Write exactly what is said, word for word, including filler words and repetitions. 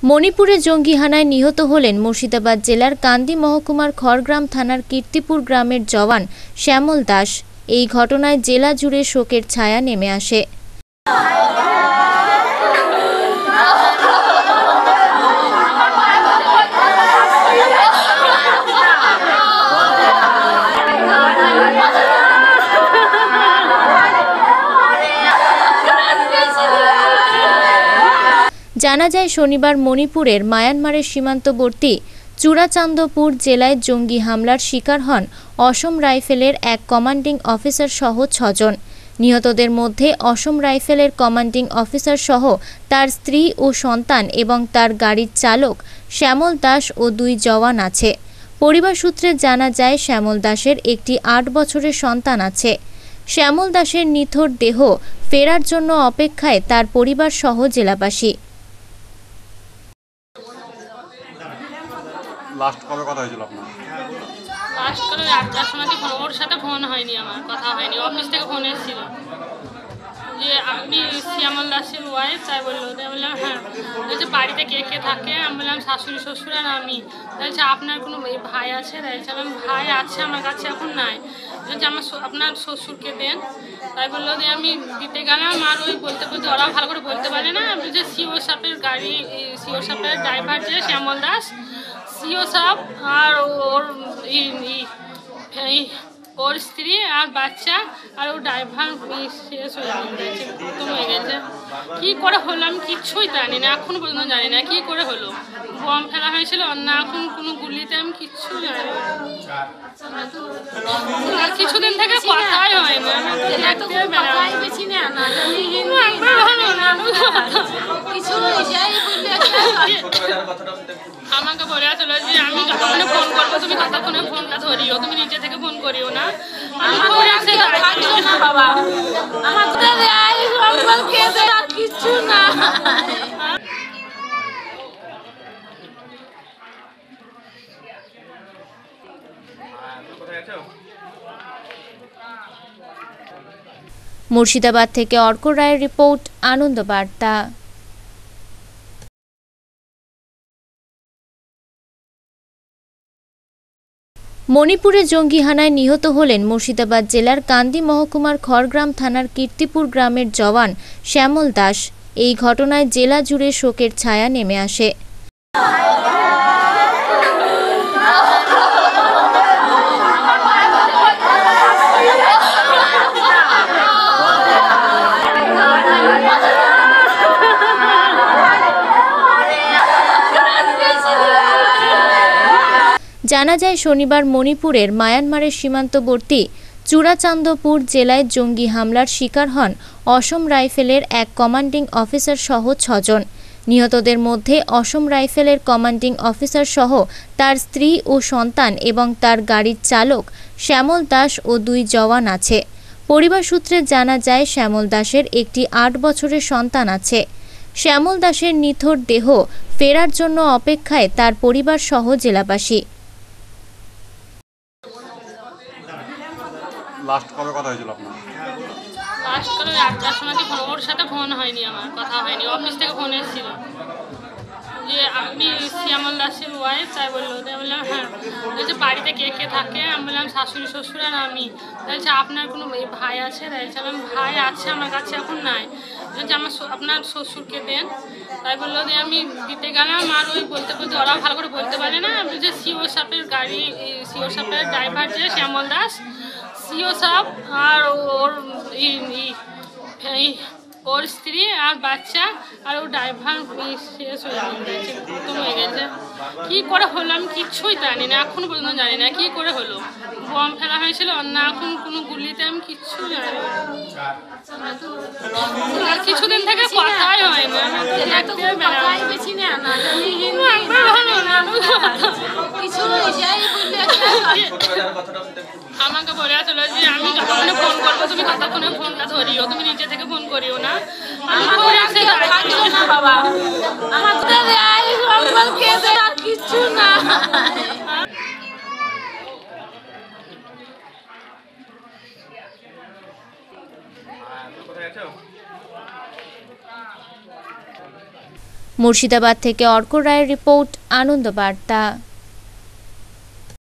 মণিপুরে জঙ্গি হানায় নিহত হলেন মুর্শিদাবাদ জেলার কান্দি মহকুমার খড়গ্রাম থানার কীর্তিপুর গ্রামের জওয়ান শ্যামল দাস। এই ঘটনায় জেলা জুড়ে শোকের ছায়া নেমে আসে। জানা যায় শনিবার মণিপুরের মায়ানমারের সীমান্তবর্তী চূড়াচান্দপুর জেলায় জঙ্গি হামলার শিকার হন অসম রাইফেলের এক কমান্ডিং অফিসার সহ ছজন। নিহতদের মধ্যে অসম রাইফেলের কমান্ডিং অফিসার সহ তার স্ত্রী ও সন্তান এবং তার গাড়ির চালক শ্যামল দাস ও দুই জওয়ান আছে। পরিবার সূত্রে জানা যায় শ্যামল দাসের একটি আট বছরের সন্তান আছে। শ্যামল দাসের নিথর দেহ ফেরার জন্য অপেক্ষায় তার পরিবার সহ জেলাবাসী। লাস্ট কবে কথা হয়েছিল আপনার? লাস্ট করে আটটার সময় ফোন, ওর সাথে ফোন হয়নি, আমার কথা হয়নি। অফিস থেকে ফোন এসেছিল যে আপনি শ্যামল দাসের ওয়াইফ, তাই বললো। তাই বললাম হ্যাঁ। বলছে বাড়িতে কে কে থাকে? আমি বললাম শাশুড়ি শ্বশুর আর আমি। বলছে আপনার কোনো ভাই আছে? তাই বললাম ভাই আছে, আমার কাছে এখন নাই। বলছে আমার আপনার শ্বশুরকে দেন। তাই বললো যে আমি দিতে গেলাম, আর ওই বলতে বলতে ওরা ভালো করে বলতে পারে না। বলছে সিও সাপের গাড়ি, সিও সাপের ড্রাইভার যে শ্যামল দাস, সিও সাপ আর ওর ওর স্ত্রী আর বাচ্চা আর ও ড্রাইভার শেষ হয়ে গেছে, খতম হয়ে গেছে। কী করে হলো আমি কিচ্ছুই জানি না, এখনো পর্যন্ত জানি না কী করে হলো। বম ফেলা হয়েছিল না, এখন কোনো গুলিতে আমি কিচ্ছু জানি না। কিছুদিন থেকে কথাই হয় না, আমাকে বলে আসলো যে আমি যতক্ষণে ফোন করবো তুমি ততক্ষণে ফোনটা ধরিও, তুমি নিচে থেকে ফোন করিও না। বাবা কিছু না। মুর্শিদাবাদ থেকে অর্ক রায়ের রিপোর্ট, আনন্দ বার্তা। মণিপুরে জঙ্গি হানায় নিহত হলেন মুর্শিদাবাদ জেলার কান্দি মহকুমার খড়গ্রাম থানার কীর্তিপুর গ্রামের জওয়ান শ্যামল দাস। এই ঘটনায় জেলা জুড়ে শোকের ছায়া নেমে আসে। জানা যায় শনিবার মণিপুরের মায়ানমারের সীমান্তবর্তী চূড়াচান্দপুর জেলায় জঙ্গি হামলার শিকার হন অসম রাইফেলের এক কমান্ডিং অফিসার সহ ছজন। নিহতদের মধ্যে অসম রাইফেলের কমান্ডিং অফিসার সহ তার স্ত্রী ও সন্তান এবং তার গাড়ির চালক শ্যামল দাস ও দুই জওয়ান আছে। পরিবার সূত্রে জানা যায় শ্যামল দাসের একটি আট বছরের সন্তান আছে। শ্যামল দাসের নিথর দেহ ফেরার জন্য অপেক্ষায় তার পরিবার সহ জেলাবাসী। লাস্ট কবে কথা হয়েছিল আপনার? লাস্ট করে আটটার সময় ফোন, ওর সাথে ফোন হয়নি, আমার কথা হয়নি। অফিস থেকে ফোন এসেছিল যে আপনি শ্যামল দাসের ওয়াইফ, তাই বললো। তাই বললাম হ্যাঁ। বলছে বাড়িতে কে কে থাকে? আমি বললাম শাশুড়ি শ্বশুর আর আমি। বলছে আপনার কোনো ভাই আছে? তাই বললাম ভাই আছে, আমার কাছে এখন নাই। বলছে আমার আপনার শ্বশুরকে দেন। তাই বললো যে আমি দিতে গেলাম, আর ওই বলতে বলতে ওরা ভালো করে বলতে পারে না। বলছে সিও সাপের গাড়ি, সিও সাপের ড্রাইভার যে শ্যামল দাস, সিও সাপ আর ওর ওর স্ত্রী আর বাচ্চা আর ও ড্রাইভার শেষ হয়ে গেছে, খতম হয়ে গেছে। কী করে হলো আমি কিচ্ছুই জানি না, এখনো পর্যন্ত জানি না কী করে হলো। বম ফেলা হয়েছিল না, এখন কোনো গুলিতে আমি কিচ্ছু জানি না। কিছুদিন থেকে কথাই হয় না, আমাকে বলে আসলো যে আমি যতক্ষণে ফোন করবো তুমি ততক্ষণে ফোনটা ধরিও, তুমি নিচে থেকে ফোন করিও না। বাবা কিছু না। মুর্শিদাবাদ থেকে অর্ক রায়ের রিপোর্ট, আনন্দ বার্তা।